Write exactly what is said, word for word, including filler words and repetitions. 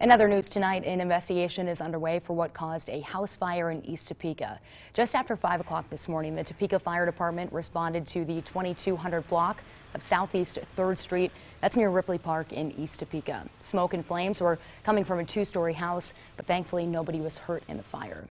In other news tonight, an investigation is underway for what caused a house fire in East Topeka. Just after five o'clock this morning, the Topeka Fire Department responded to the twenty-two hundred block of Southeast third Street. That's near Ripley Park in East Topeka. Smoke and flames were coming from a two-story house, but thankfully nobody was hurt in the fire.